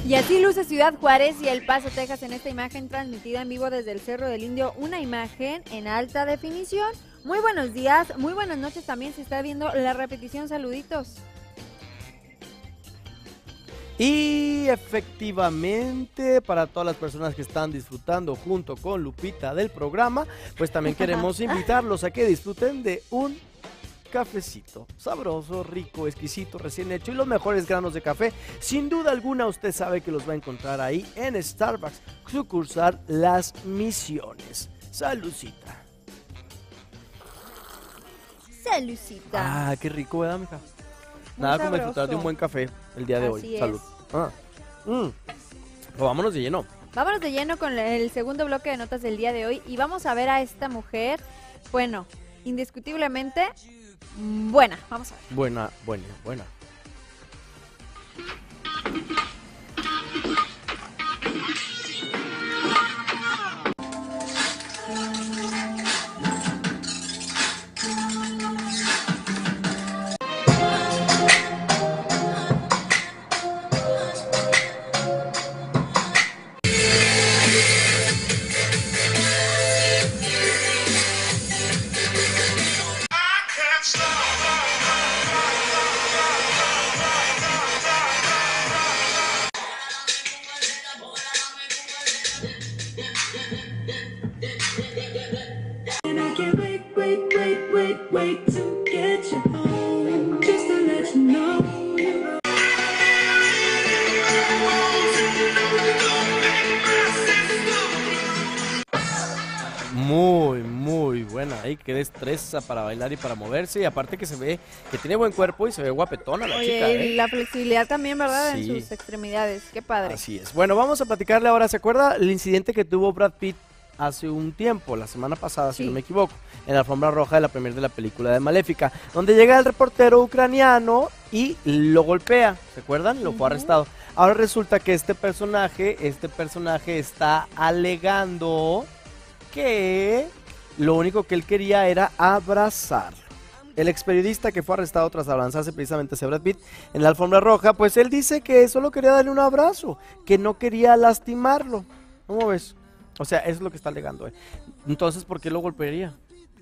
Y así luce Ciudad Juárez y El Paso, Texas en esta imagen transmitida en vivo desde el Cerro del Indio, una imagen en alta definición. Muy buenos días, muy buenas noches también, se está viendo la repetición, saluditos. Y efectivamente, para todas las personas que están disfrutando junto con Lupita del programa, pues también queremos invitarlos a que disfruten de un cafecito sabroso, rico, exquisito, recién hecho y los mejores granos de café. Sin duda alguna usted sabe que los va a encontrar ahí en Starbucks, sucursal Las Misiones. Saludcita. Saludcita. Ah, qué rico, ¿verdad, mija? Nada como disfrutar de un buen café el día de hoy. Salud. Pues vámonos de lleno. Vámonos de lleno con el segundo bloque de notas del día de hoy y vamos a ver a esta mujer, bueno, indiscutiblemente buena. Vamos a ver. Buena. Muy buena, ahí qué destreza para bailar y para moverse, y aparte que se ve que tiene buen cuerpo y se ve guapetona la chica. Y la flexibilidad también, ¿verdad? Sí. En sus extremidades, qué padre. Así es. Bueno, vamos a platicarle ahora, ¿se acuerda el incidente que tuvo Brad Pitt hace un tiempo, la semana pasada, si no me equivoco, en la alfombra roja de la premier de la película de Maléfica, donde llega el reportero ucraniano y lo golpea, ¿se acuerdan? Lo fue arrestado. Ahora resulta que este personaje está alegando que lo único que él quería era abrazarlo. El ex periodista que fue arrestado tras avanzarse precisamente hacia Brad Pitt en la alfombra roja, pues él dice que solo quería darle un abrazo, que no quería lastimarlo. ¿Cómo ves? O sea, eso es lo que está alegando. Entonces, ¿por qué lo golpearía?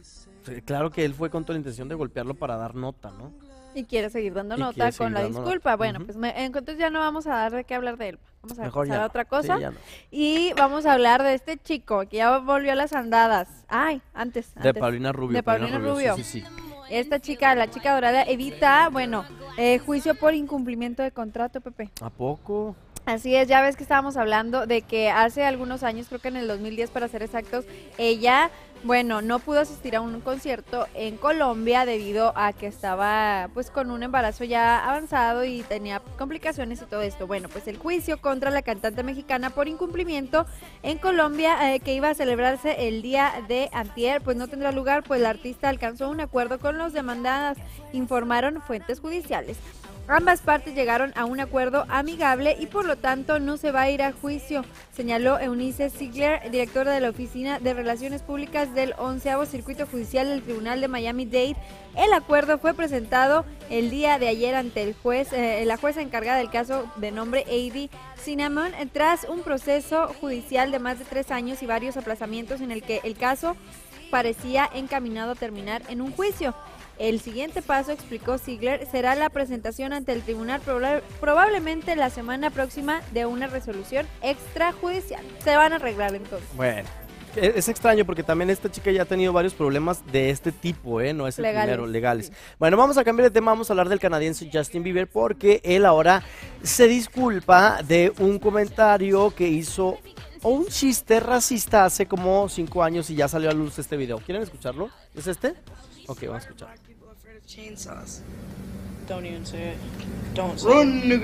Claro que él fue con toda la intención de golpearlo para dar nota, ¿no? Y quiere seguir dando nota con la disculpa. Bueno, pues entonces ya no vamos a dar de qué hablar de él. Vamos a pasar a otra cosa. Sí, y vamos a hablar de este chico que ya volvió a las andadas. Ay, antes. De Paulina Rubio. De Paulina Rubio. Sí. Esta chica, la chica dorada, evita, juicio por incumplimiento de contrato, Pepe. ¿A poco? Así es, ya ves que estábamos hablando de que hace algunos años, creo que en el 2010 para ser exactos, ella, no pudo asistir a un concierto en Colombia debido a que estaba pues con un embarazo ya avanzado y tenía complicaciones y todo esto. Bueno, pues el juicio contra la cantante mexicana por incumplimiento en Colombia que iba a celebrarse el día de antier, pues no tendrá lugar, pues la artista alcanzó un acuerdo con los demandadas, informaron fuentes judiciales. Ambas partes llegaron a un acuerdo amigable y por lo tanto no se va a ir a juicio, señaló Eunice Ziegler, directora de la Oficina de Relaciones Públicas del 11º Circuito Judicial del Tribunal de Miami-Dade. El acuerdo fue presentado el día de ayer ante el juez, la jueza encargada del caso de nombre A.D. Cinnamon, tras un proceso judicial de más de 3 años y varios aplazamientos en el que el caso parecía encaminado a terminar en un juicio. El siguiente paso, explicó Ziegler, será la presentación ante el tribunal probablemente la semana próxima de una resolución extrajudicial. Se van a arreglar entonces. Bueno, es extraño porque también esta chica ya ha tenido varios problemas de este tipo, no es el primero, legales. Sí. Bueno, vamos a cambiar de tema, vamos a hablar del canadiense Justin Bieber porque él ahora se disculpa de un comentario que hizo o un chiste racista hace como 5 años y ya salió a luz este video. ¿Quieren escucharlo? ¿Es este? Ok, vamos a escuchar. Chainsaws. Don't even say it. Don't say Run, it.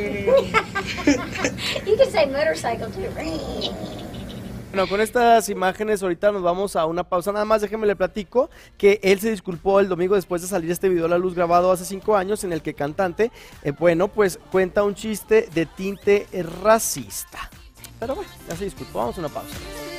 You can say motorcycle too. Bueno, con estas imágenes ahorita nos vamos a una pausa. Nada más déjenme le platico que él se disculpó el domingo después de salir este video a la luz grabado hace 5 años en el que el cantante, pues cuenta un chiste de tinte racista. Pero bueno, ya se disculpó, vamos a una pausa.